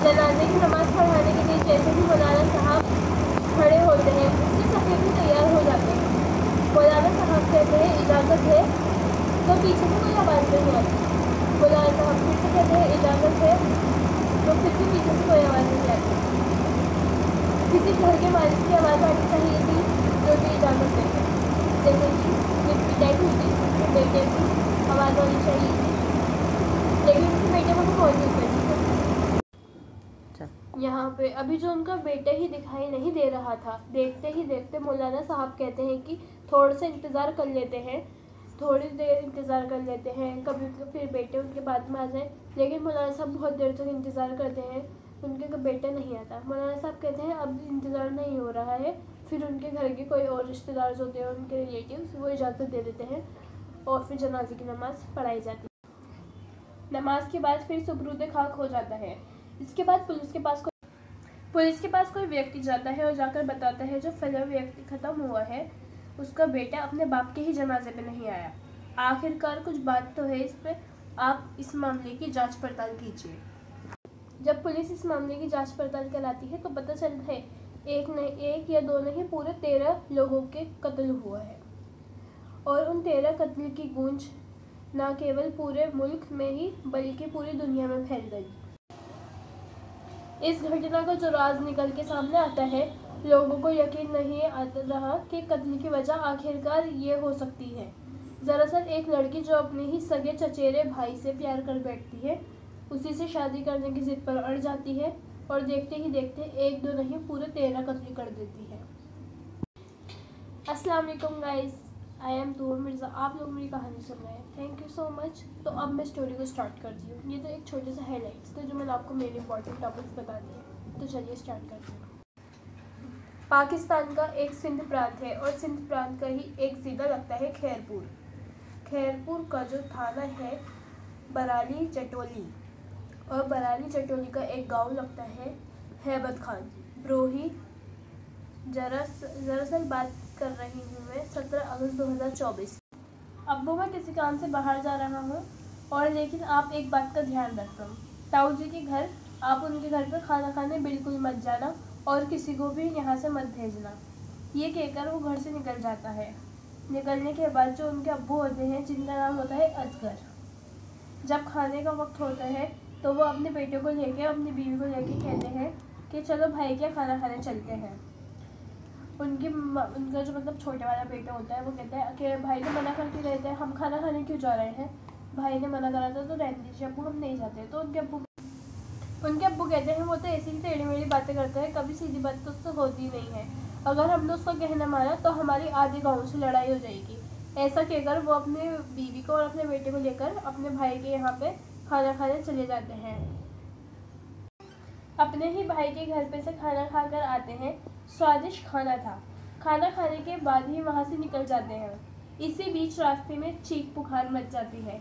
जनाजे की नमाज़ पढ़ाने के लिए जैसे ही मौलाना साहब खड़े होते हैं उसके सफ़े भी तैयार हो जाते हैं। मौलाना साहब कहते हैं इजाज़त है, तो पीछे से कोई आवाज़ नहीं आती। मौलाना साहब फिर से कहते हैं इजाज़त है, तो फिर भी पीछे से कोई आवाज़ नहीं आती। किसी घर के मालिक की आवाज़ आनी चाहिए थी जो कि इजाज़त देते, जैसे कि जब पिटाई हुई थी तो बेटे की आवाज़ आनी चाहिए थी, लेकिन उनके बेटे को मौजूद नहीं था। यहाँ पे अभी जो उनका बेटा ही दिखाई नहीं दे रहा था, देखते ही देखते मौलाना साहब कहते हैं कि थोड़ा सा इंतज़ार कर लेते हैं, थोड़ी देर इंतज़ार कर लेते हैं, कभी तो फिर बेटे उनके बाद में आ जाए। लेकिन मौलाना साहब बहुत देर तक इंतज़ार करते हैं, उनके बेटा नहीं आता। मौलाना साहब कहते हैं अब इंतज़ार नहीं हो रहा है। फिर उनके घर के कोई और रिश्तेदार जो होते हैं, उनके रिलेटिव्स, वो इजाज़त दे देते हैं और फिर जनाजे की नमाज़ पढ़ाई जाती है। नमाज के बाद फिर सुबरूद खाक हो जाता है। इसके बाद पुलिस के पास कोई व्यक्ति जाता है और जाकर बताता है जो फला व्यक्ति ख़त्म हुआ है उसका बेटा अपने बाप के ही जनाजे पे नहीं आया। आखिरकार कुछ बात तो है इस पे, आप इस मामले की जांच पड़ताल कीजिए। जब पुलिस इस मामले की जांच पड़ताल कराती है तो पता चलता है एक या दो नहीं, पूरे 13 लोगों के कत्ल हुआ है। और उन 13 कत्ल की गूंज न केवल पूरे मुल्क में ही बल्कि पूरी दुनिया में फैल गई। इस घटना का जो राज निकल के सामने आता है, लोगों को यकीन नहीं आता रहा कि कत्ल की वजह आखिरकार ये हो सकती है। दरअसल एक लड़की जो अपने ही सगे चचेरे भाई से प्यार कर बैठती है, उसी से शादी करने की जिद पर अड़ जाती है और देखते ही देखते एक दो नहीं पूरे 13 कत्ल कर देती है। अस्सलाम वालेकुम guys, I am Toor Mirza. आप लोग मेरी कहानी सुन रहे हैं, थैंक यू सो मच। तो अब मैं स्टोरी को स्टार्ट करती हूँ। ये तो एक छोटे से हाईलाइट्स थे जो मैंने आपको मेरे इंपॉर्टेंट टॉपिक्स बता दिए। तो चलिए स्टार्ट करते हैं। पाकिस्तान का एक सिंध प्रांत है और सिंध प्रांत का ही एक ज़िला लगता है खैरपुर। खैरपुर का जो थाना है बराली चटोली, और बराली चटोली का एक गाँव लगता है हैबत खान ब्रोही। दरअसल बात कर रही हूँ मैं 17 अगस्त 2024। अब वो मैं किसी काम से बाहर जा रहा हूँ, और लेकिन आप एक बात का ध्यान रखना, ताऊ जी के घर, आप उनके घर पर खाना खाने बिल्कुल मत जाना और किसी को भी यहाँ से मत भेजना। ये कहकर वो घर से निकल जाता है। निकलने के बाद जो उनके अब्बू होते हैं, जिनका नाम होता है असगर, जब खाने का वक्त होता है तो वो अपने बेटे को लेके, अपनी बीवी को लेके कहते हैं कि चलो भाई क्या खाना खाने चलते हैं। उनका जो मतलब छोटे वाला बेटा होता है वो कहता है कि भाई ने मना करके रहते हैं, हम खाना खाने क्यों जा रहे हैं, भाई ने मना करा था तो रहने दीजिए अब्बू, हम नहीं जाते। तो उनके अब्बू कहते हैं वो तो ऐसी ही टेढ़ी मेढ़ी बातें करते हैं, कभी सीधी बात तो उससे होती नहीं है, अगर हमने उसका कहना माना तो हमारी आधे गाँव से लड़ाई हो जाएगी। ऐसा कहकर वो अपने बीवी को और अपने बेटे को लेकर अपने भाई के यहाँ पे खाना खाने चले जाते हैं। अपने ही भाई के घर पे से खाना खाकर आते हैं। स्वादिष्ट खाना था। खाना खाने के बाद ही वहाँ से निकल जाते हैं। इसी बीच रास्ते में चीख पुकार मच जाती है।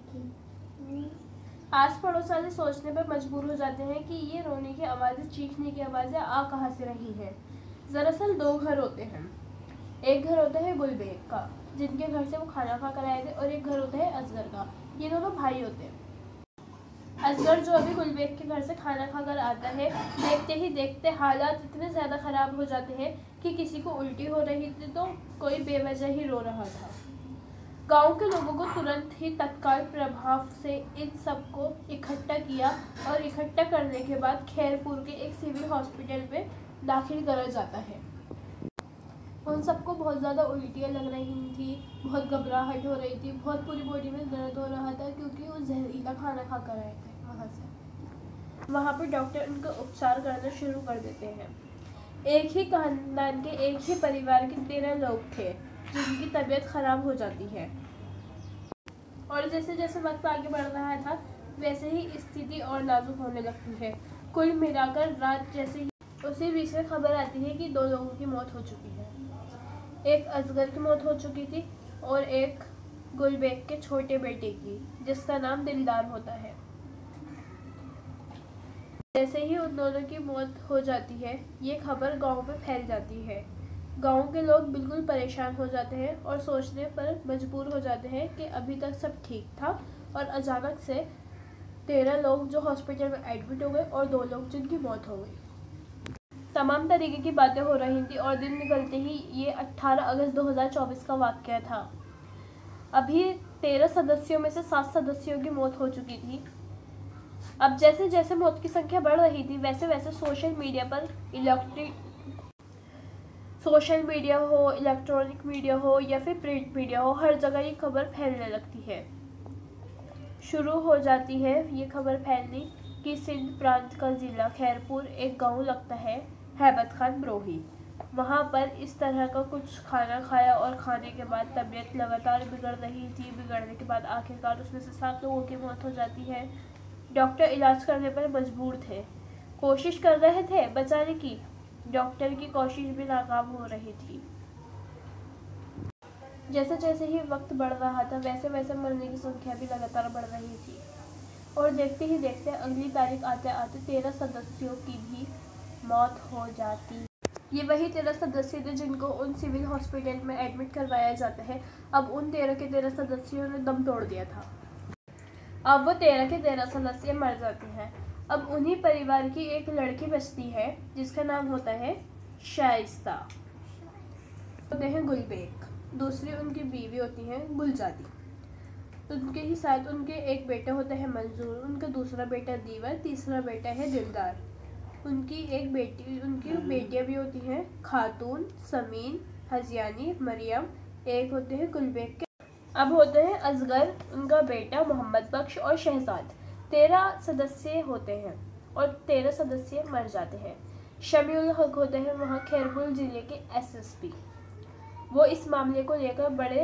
आस पड़ोस वाले सोचने पर मजबूर हो जाते हैं कि ये रोने की आवाज़ें, चीखने की आवाज़ें आ कहाँ से रही हैं। दरअसल 2 घर होते हैं। एक घर होता है गुलबेग का, जिनके घर से वो खाना खा कर आए थे, और एक घर होता है असगर का। ये दोनों भाई होते हैं। असगर जो अभी गुलबेग के घर से खाना खाकर आता है, देखते ही देखते हालात इतने ज़्यादा ख़राब हो जाते हैं कि किसी को उल्टी हो रही थी तो कोई बेवजह ही रो रहा था। गांव के लोगों को तुरंत ही तत्काल प्रभाव से इन सबको इकट्ठा किया, और इकट्ठा करने के बाद खैरपुर के एक सिविल हॉस्पिटल में दाखिल करा जाता है। उन सबको बहुत ज़्यादा उल्टियाँ लग रही थी, बहुत घबराहट हो रही थी, बहुत पूरी बॉडी में दर्द हो रहा था, क्योंकि वो जहरीला खाना खा कर आए थे वहाँ से। वहाँ पर डॉक्टर उनका उपचार करना शुरू कर देते हैं। एक ही खानदान के, एक ही परिवार के 13 लोग थे जिनकी तबीयत ख़राब हो जाती है, और जैसे जैसे वक्त आगे बढ़ रहा था वैसे ही स्थिति और नाजुक होने लगती है। कुल मिलाकर रात जैसे ही उसी बीच में खबर आती है कि 2 लोगों की मौत हो चुकी है। एक असगर की मौत हो चुकी थी और एक गुलबेग के छोटे बेटे की, जिसका नाम दिलदार होता है। जैसे ही उन दोनों की मौत हो जाती है, ये खबर गांव में फैल जाती है। गांव के लोग बिल्कुल परेशान हो जाते हैं और सोचने पर मजबूर हो जाते हैं कि अभी तक सब ठीक था और अचानक से 13 लोग जो हॉस्पिटल में एडमिट हो गए और 2 लोग जिनकी मौत हो गई। तमाम तरीके की बातें हो रही थी और दिन निकलते ही ये 18 अगस्त 2024 का वाक़या था। अभी 13 सदस्यों में से 7 सदस्यों की मौत हो चुकी थी। अब जैसे जैसे मौत की संख्या बढ़ रही थी वैसे वैसे सोशल मीडिया हो, इलेक्ट्रॉनिक मीडिया हो या फिर प्रिंट मीडिया हो, हर जगह ये खबर फैलने लगती है। शुरू हो जाती है ये खबर फैलनी कि सिंध प्रांत का ज़िला खैरपुर एक गांव लगता है हैबत खान ब्रोही। वहां पर इस तरह का कुछ खाना खाया और खाने के बाद तबीयत लगातार बिगड़ रही थी। बिगड़ने के बाद आखिरकार उसमें से 7 लोगों की मौत हो जाती है। डॉक्टर इलाज करने पर मजबूर थे, कोशिश कर रहे थे बचाने की, डॉक्टर की कोशिश भी नाकाम हो रही थी। जैसे जैसे ही वक्त बढ़ रहा था वैसे वैसे मरने की संख्या भी लगातार बढ़ रही थी और देखते ही देखते अगली तारीख आते आते 13 सदस्यों की भी मौत हो जाती। ये वही 13 सदस्य थे जिनको उन सिविल हॉस्पिटल में एडमिट करवाया जाता है। अब उन 13 के 13 सदस्यों ने दम तोड़ दिया था। अब वो 13 के 13 सदस्य मर जाते हैं। अब उन्हीं परिवार की एक लड़की बचती है जिसका नाम होता है शाइस्ता। होते हैं गुलबेग, दूसरी उनकी बीवी होती है गुलजारी। उनके ही साथ उनके एक बेटा होता है मंजूर, उनका दूसरा बेटा दीवर, तीसरा बेटा है दिलदार। उनकी बेटियां भी होती हैं खातून, समीन, हजियानी, मरियम। एक होते हैं गुलबेग के। अब होते हैं असगर, उनका बेटा मोहम्मद बख्श और शहजाद। 13 सदस्य होते हैं और 13 सदस्य मर जाते हैं। शमीउल हक होते हैं वहाँ खैरपुर जिले के SSP। वो इस मामले को लेकर बड़े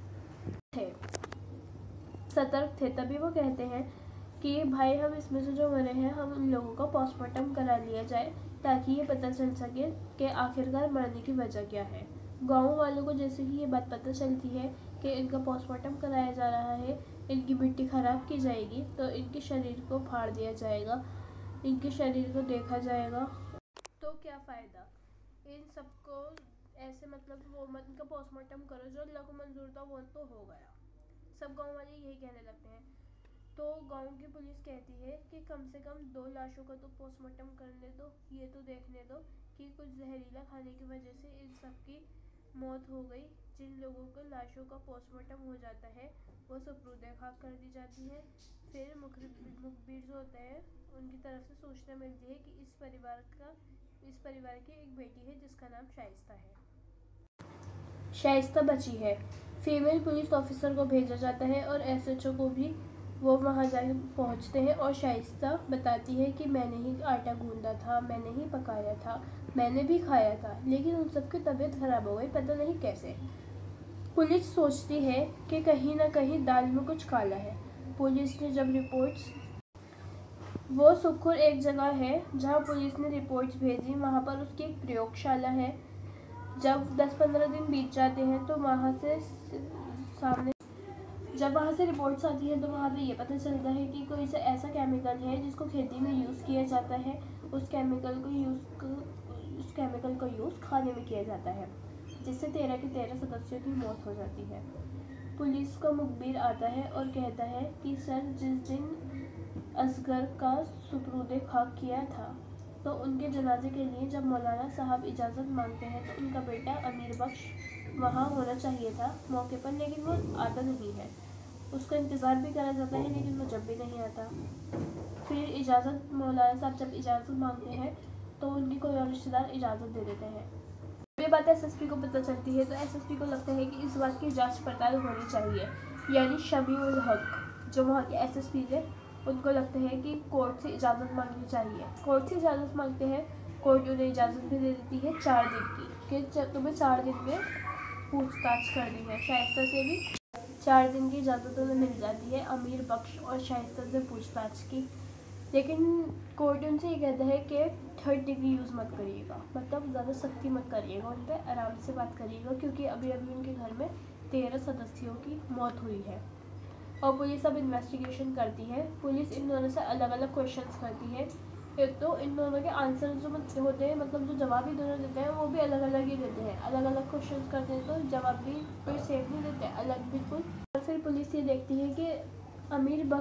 सतर्क थे। तभी वो कहते हैं कि भाई हम इसमें से जो मरे हैं हम उन लोगों का पोस्टमार्टम करा लिया जाए ताकि ये पता चल सके कि आखिरकार मरने की वजह क्या है। गाँव वालों को जैसे ही ये बात पता चलती है कि इनका पोस्टमार्टम कराया जा रहा है, इनकी मिट्टी खराब की जाएगी, तो इनके शरीर को फाड़ दिया जाएगा, इनके शरीर को देखा जाएगा। तो क्या फ़ायदा इन सबको ऐसे, मतलब वो मत इनका पोस्टमार्टम करो, जो अल्लाह को मंजूर था वो तो हो गया। सब गांव वाले यही कहने लगते हैं। तो गांव की पुलिस कहती है कि कम से कम 2 लाशों का तो पोस्टमार्टम करने दो, ये तो देखने दो कि कुछ जहरीला खाने की वजह से इन सब की मौत हो गई। जिन लोगों को लाशों का पोस्टमार्टम हो जाता है वो सुपुर्दे खाक कर दी जाती है। फिर मुखबिर जो होता है उनकी तरफ से सूचना मिलती है कि इस परिवार की एक बेटी है जिसका नाम शाइस्ता है। शाइस्ता बची है। फीमेल पुलिस ऑफिसर को भेजा जाता है और SHO को भी, वो वहाँ जाके पहुँचते हैं और शाइस्ता बताती है कि मैंने ही आटा गूंदा था, मैंने ही पकाया था, मैंने भी खाया था, लेकिन उन सबकी तबीयत खराब हो गई, पता नहीं कैसे। पुलिस सोचती है कि कहीं ना कहीं दाल में कुछ काला है। पुलिस ने जब रिपोर्ट्स, वो सुखुर एक जगह है जहाँ पुलिस ने रिपोर्ट्स भेजी, वहाँ पर उसकी एक प्रयोगशाला है। जब 10-15 दिन बीत जाते हैं तो जब वहाँ से रिपोर्ट्स आती है तो वहाँ पे ये पता चलता है कि कोई ऐसा केमिकल है जिसको खेती में यूज़ किया जाता है। उस केमिकल का यूज़ खाने में किया जाता है, जिससे 13 के 13 सदस्यों की मौत हो जाती है। पुलिस का मुखबिर आता है और कहता है कि सर, जिस दिन असगर का सुपुर्दे खाक किया था तो उनके जनाजे के लिए जब मौलाना साहब इजाज़त मांगते हैं तो उनका बेटा अमीर बख्श वहाँ होना चाहिए था मौके पर, लेकिन वो आता नहीं है। उसका इंतज़ार भी करा जाता है लेकिन वो जब भी नहीं आता। फिर मौलाना साहब जब इजाज़त मांगते हैं तो उनकी कोई और रिश्तेदार इजाज़त दे देते हैं। ये बात SSP को पता चलती है तो SSP को लगता है कि इस बात की जाँच पड़ताल होनी चाहिए। यानी शमीउल हक जो वहाँ के SSP थे उनको लगता है कि कोर्ट से इजाज़त मांगनी चाहिए। कोर्ट से इजाज़त मांगते हैं, कोर्ट उन्हें इजाज़त भी दे देती है 4 दिन की, कि तुम्हें 4 दिन में पूछताछ करनी है। शाइस्ता से भी 4 दिन की इजाज़त उन्हें मिल जाती है, अमीर बख्श और शाइस्ता से पूछताछ की। लेकिन कोर्ट उनसे ये कहता है कि 3rd डिग्री यूज़ मत करिएगा, मतलब ज़्यादा सख्ती मत करिएगा, उन पर आराम से बात करिएगा, क्योंकि अभी अभी उनके घर में 13 सदस्यों की मौत हुई है। और पुलिस अब इन्वेस्टिगेशन करती है। पुलिस इन दोनों से अलग अलग क्वेश्चंस करती है। एक तो इन दोनों के आंसर जो होते हैं, मतलब जो जवाब ही दोनों देते हैं वो भी अलग अलग ही देते हैं। अलग अलग क्वेश्चंस करते हैं तो जवाब भी कोई सेम नहीं देते, अलग बिल्कुल। और फिर पुलिस ये देखती है कि अमीर बख्श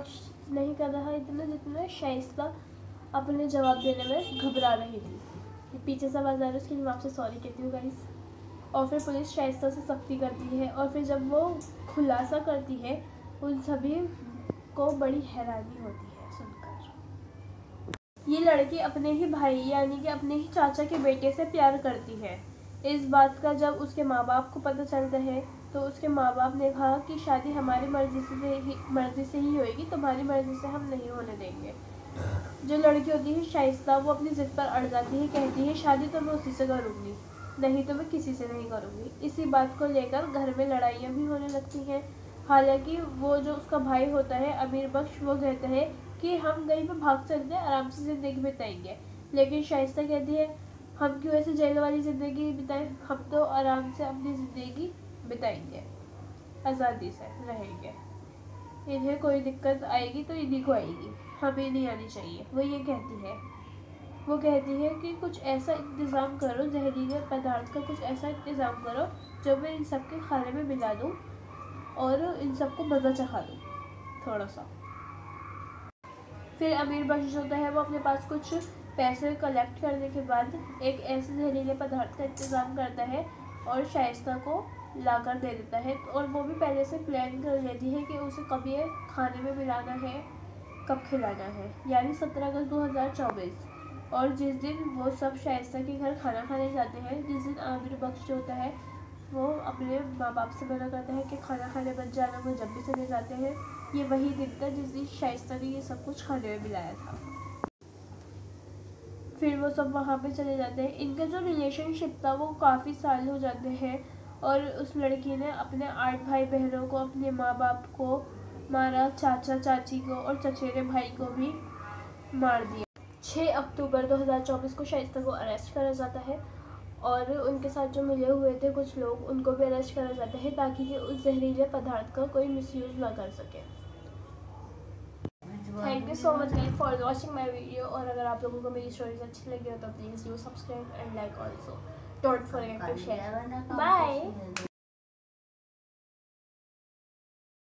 नहीं कर रहा इतना जितना शाइस्ता अपने जवाब देने में घबरा रही थी। पीछे से आवाज़ आ रही है उसकी, मैं आपसे सॉरी कहती हूँ गाइस। और फिर पुलिस शाइस्ता से सख्ती करती है और फिर जब वो खुलासा करती है उन सभी को बड़ी हैरानी होती है सुनकर। ये लड़की अपने ही भाई यानी कि अपने ही चाचा के बेटे से प्यार करती है। इस बात का जब उसके माँ बाप को पता चलता है तो उसके माँ बाप ने कहा कि शादी हमारी मर्जी से ही होएगी, तुम्हारी मर्जी से हम नहीं होने देंगे। जो लड़की होती है शाइस्ता वो अपनी जिद पर अड़ जाती है, कहती है शादी तो मैं उसी से करूँगी, नहीं तो मैं किसी से नहीं करूँगी। इसी बात को लेकर घर में लड़ाइयाँ भी होने लगती हैं। हालांकि वो जो उसका भाई होता है अमीर बख्श, वो कहता है कि हम कहीं पर भाग सकते हैं, आराम से ज़िंदगी बिताएंगे। लेकिन शाइस्ता कहती है हम क्यों ऐसे जेल वाली ज़िंदगी बिताएं, हम तो आराम से अपनी ज़िंदगी बिताएंगे, आज़ादी से रहेंगे। इन्हें कोई दिक्कत आएगी तो इन्हीं को आएगी, हमें नहीं आनी चाहिए, वो ये कहती है। वो कहती है कि कुछ ऐसा इंतज़ाम करो, जहरीले पदार्थ का कुछ ऐसा इंतज़ाम करो जो मैं इन सब के खाने में मिला दूँ और इन सबको मज़ा चखा दूँ थोड़ा सा। फिर अमीर बख्श होता है वो अपने पास कुछ पैसे कलेक्ट करने के बाद एक ऐसे जहरीले पदार्थ का इंतज़ाम करता है और शाइस्ता को लाकर दे देता है। और वो भी पहले से प्लान कर लेती है कि उसे कब ये खाने में मिलाना है, कब खिलाना है, यानी 17 अगस्त 2024। और जिस दिन वो सब शाइस्ता के घर खाना खाने जाते हैं, जिस दिन आमिर बख्श जो होता है वो अपने माँ बाप से मना करता है कि खाना खाने मत जाना, वो जब भी चले जाते हैं। ये वही दिन था जिस दिन शाइस्ता ने ये सब कुछ खाने में मिलाया था। फिर वो सब वहाँ पे चले जाते हैं। इनका जो रिलेशनशिप था वो काफ़ी साल हो जाते हैं और उस लड़की ने अपने 8 भाई बहनों को, अपने माँ बाप को मारा, चाचा चाची को और चचेरे भाई को भी मार दिया। 6 अक्टूबर 2024 को शाइस्ता को अरेस्ट करा जाता है और उनके साथ जो मिले हुए थे कुछ लोग, उनको भी अरेस्ट करा जाता है ताकि ये उस जहरीले पदार्थ का कोई मिसयूज़ ना कर सके। Thank you so much guys for watching my video. और अगर आप लोगों को मेरी स्टोरीज अच्छी लगी हो तो please do subscribe and like also. Don't forget to share. Bye.